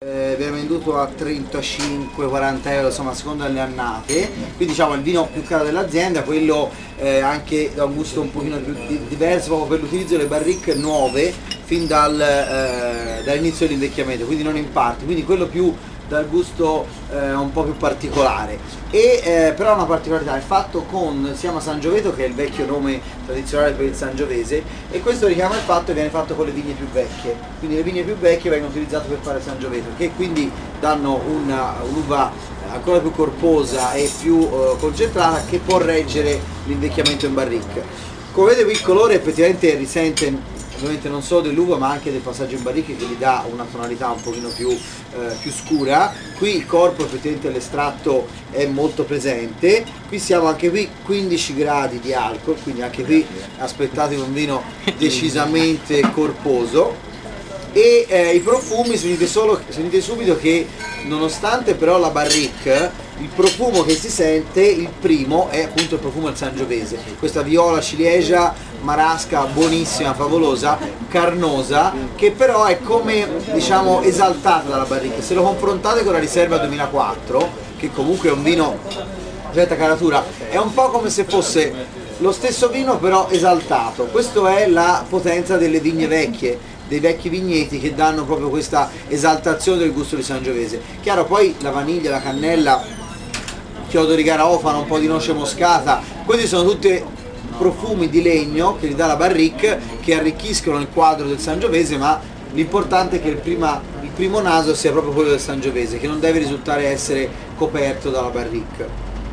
Viene venduto a 35-40 euro, insomma a seconda delle annate, quindi diciamo il vino più caro dell'azienda, quello anche da un gusto un pochino più diverso proprio per l'utilizzo delle barrique nuove fin dall'inizio dell'invecchiamento, quindi non in parte, quindi quello più dal gusto un po' più particolare però una particolarità è fatto con, si chiama Sangioveto, che è il vecchio nome tradizionale per il Sangiovese, e questo richiama il fatto che viene fatto con le vigne più vecchie, quindi le vigne più vecchie vengono utilizzate per fare Sangioveto, che quindi danno un'uva ancora più corposa e più concentrata, che può reggere l'invecchiamento in barrique. Come vedete qui il colore effettivamente risente ovviamente non solo dell'uva ma anche del passaggio in barrique, che gli dà una tonalità un pochino più scura. Qui il corpo effettivamente dell'estratto è molto presente, qui siamo anche qui 15 gradi di alcol, quindi anche qui aspettate un vino decisamente corposo. E i profumi sentite subito che nonostante però la barrique, il profumo che si sente, il primo è appunto il profumo del Sangiovese, questa viola ciliegia marasca buonissima, favolosa, carnosa, che però è come diciamo esaltata dalla barrique. Se lo confrontate con la Riserva 2004, che comunque è un vino di certa caratura, è un po' come se fosse lo stesso vino però esaltato. Questa è la potenza delle vigne vecchie, dei vecchi vigneti, che danno proprio questa esaltazione del gusto di Sangiovese. Chiaro, poi la vaniglia, la cannella, chiodo di garofano, un po' di noce moscata, questi sono tutti profumi di legno che gli dà la barrique, che arricchiscono il quadro del Sangiovese, ma l'importante è che il primo naso sia proprio quello del Sangiovese, che non deve risultare essere coperto dalla barrique.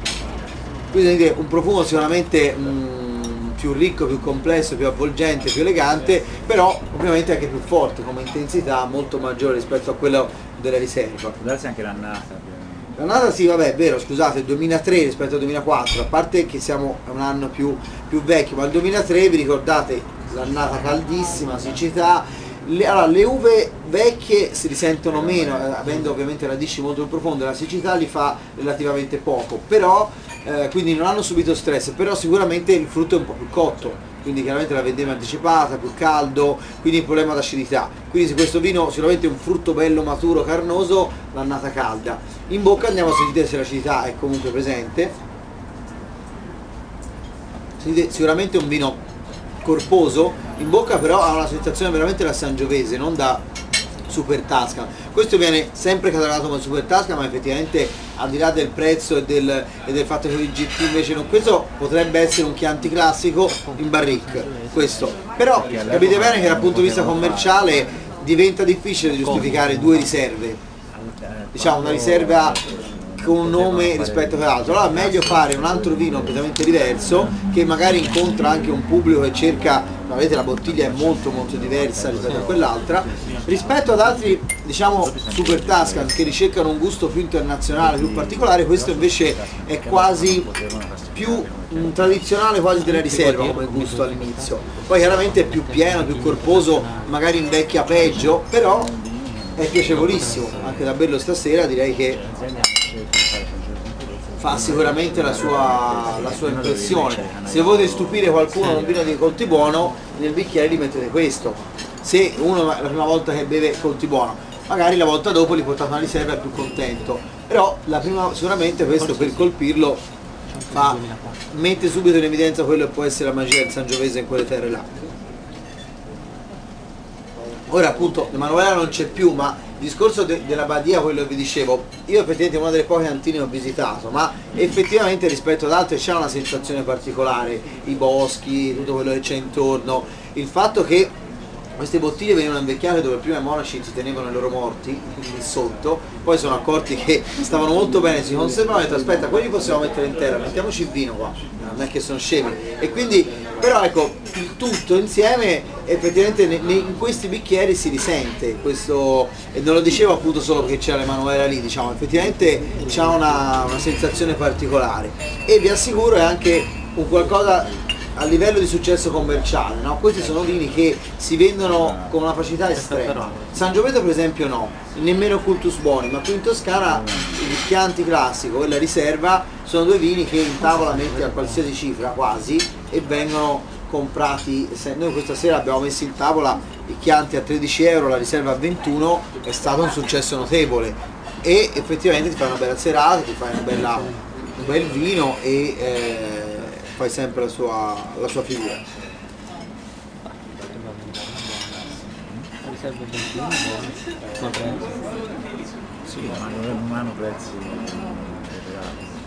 Quindi un profumo sicuramente più ricco, più complesso, più avvolgente, più elegante, però ovviamente anche più forte come intensità, molto maggiore rispetto a quello della Riserva. Può darsi anche l'annata. L'annata sì, vabbè, è vero, scusate, il 2003 rispetto al 2004, a parte che siamo a un anno più vecchio, ma il 2003 vi ricordate l'annata caldissima, siccità, le uve vecchie si risentono meno, avendo ovviamente radici molto più profonde, la siccità li fa relativamente poco, però quindi non hanno subito stress, però sicuramente il frutto è un po' più cotto, quindi chiaramente la vendemmia anticipata, più caldo, quindi il problema d'acidità. Quindi se questo vino sicuramente è un frutto bello, maturo, carnoso, l'annata calda. In bocca andiamo a sentire se l'acidità è comunque presente. Sentite, sicuramente è un vino corposo, in bocca però ha una sensazione veramente da Sangiovese, non da super Tuscana. Questo viene sempre catalogato come super Tuscana, ma effettivamente al di là del prezzo e del fatto che il GT invece non, questo potrebbe essere un Chianti classico in barrique, questo. Però capite bene che dal punto di vista commerciale diventa difficile giustificare due riserve, diciamo una riserva con un nome rispetto all'altro, allora è meglio fare un altro vino completamente diverso, che magari incontra anche un pubblico che cerca, vedete la bottiglia è molto diversa rispetto a quell'altra, rispetto ad altri diciamo super Tuscan che ricercano un gusto più internazionale, più particolare. Questo invece è quasi più tradizionale, quasi della Riserva come gusto all'inizio, poi chiaramente è più pieno, più corposo, magari invecchia peggio, però è piacevolissimo, anche da berlo stasera direi che fa sicuramente la sua impressione. Se volete stupire qualcuno con un vino di Coltibuono, nel bicchiere gli mettete questo. Se uno è la prima volta che beve Coltibuono, magari la volta dopo li portate una Riserva, è più contento, però la prima sicuramente questo per colpirlo mette subito in evidenza quello che può essere la magia del Sangiovese in quelle terre là. Ora appunto Emanuela non c'è più, ma il discorso della Badia, quello che vi dicevo, io effettivamente una delle poche cantine ho visitato, ma effettivamente rispetto ad altre c'è una sensazione particolare, i boschi, tutto quello che c'è intorno, il fatto che queste bottiglie venivano invecchiate dove prima i monaci si tenevano i loro morti, lì sotto, poi sono accorti che stavano molto bene, si conservavano e hanno detto aspetta, quelli possiamo mettere in terra, mettiamoci il vino qua, non è che sono scemi, e quindi però ecco, il tutto insieme effettivamente in questi bicchieri si risente questo, e non lo dicevo appunto solo perché c'era l'Emanuela lì, diciamo, effettivamente c'ha una sensazione particolare, e vi assicuro è anche un qualcosa a livello di successo commerciale, no? Questi sono vini che si vendono con una facilità estrema. Sangioveto per esempio no, nemmeno Cultus Boni, ma qui in Toscana il Chianti classico e la Riserva sono due vini che in tavola metti a qualsiasi cifra quasi e vengono comprati, noi questa sera abbiamo messo in tavola i Chianti a 13 euro, la riserva a 21, è stato un successo notevole e effettivamente ti fai una bella serata, ti fai un bel vino e fai sempre la sua figura. La riserva 21, ma prezzo? Sì, ma non hanno prezzi.